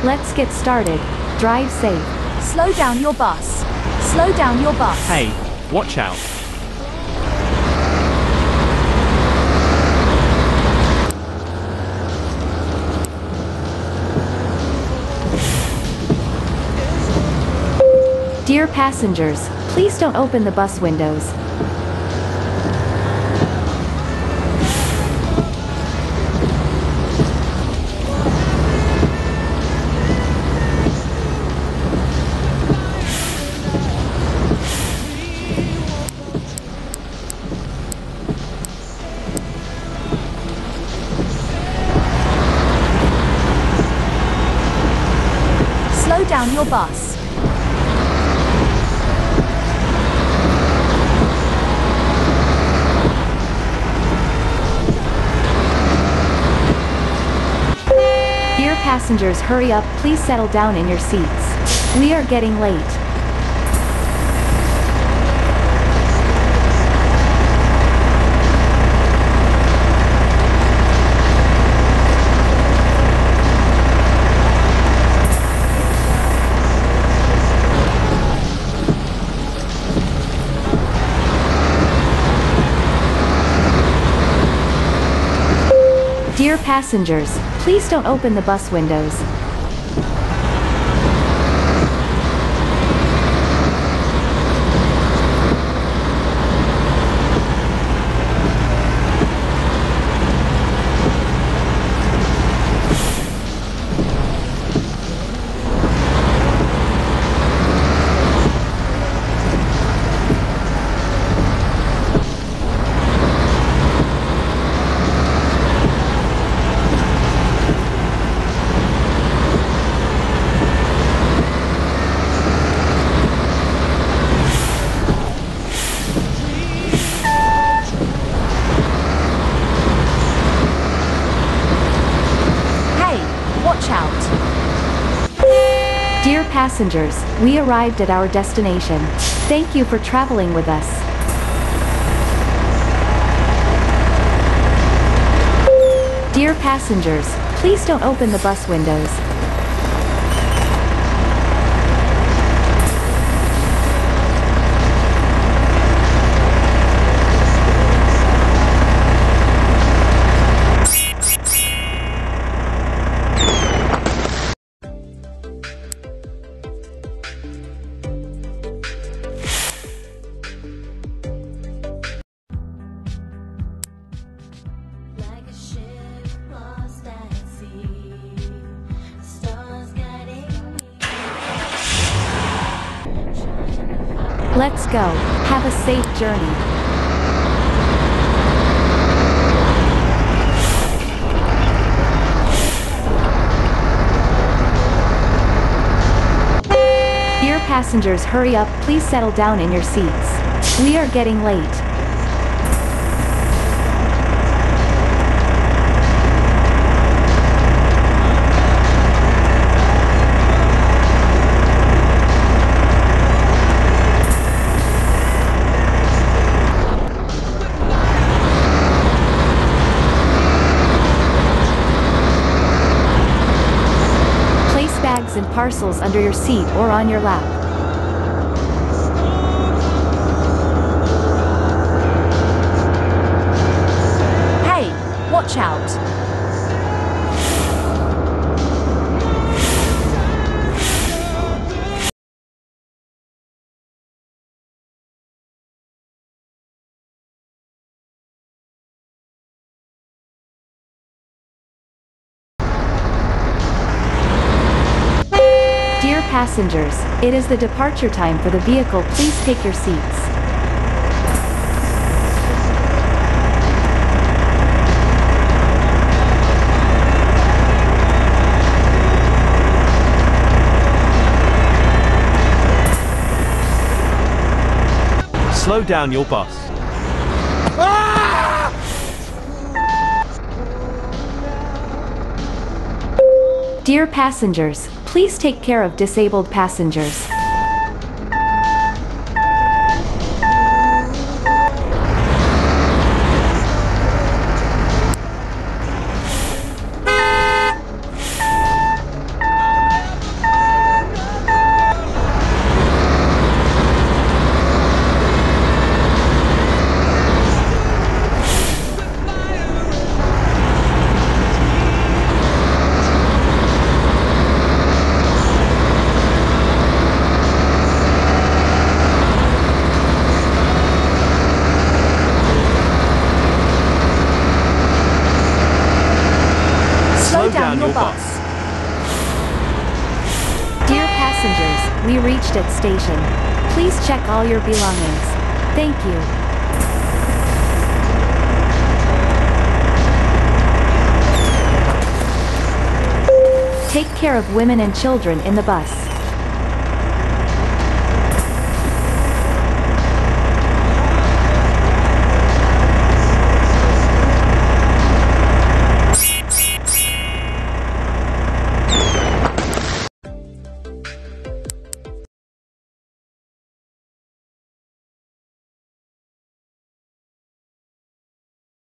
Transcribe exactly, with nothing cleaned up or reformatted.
Let's get started. Drive safe. Slow down your bus. Slow down your bus. Hey, watch out. Dear passengers, please don't open the bus windows. Slow down your bus. Dear passengers, hurry up, please settle down in your seats. We are getting late. Dear passengers, please don't open the bus windows. Watch out. Dear passengers, we arrived at our destination. Thank you for traveling with us. Dear passengers, please don't open the bus windows. Let's go. Have a safe journey. Dear passengers, hurry up, please settle down in your seats. We are getting late. Bags and parcels under your seat or on your lap. Hey, watch out. Dear passengers, it is the departure time for the vehicle. Please take your seats. Slow down your bus. Dear passengers, please take care of disabled passengers. down your bus. bus. Dear passengers, we reached at station. Please check all your belongings. Thank you. Take care of women and children in the bus.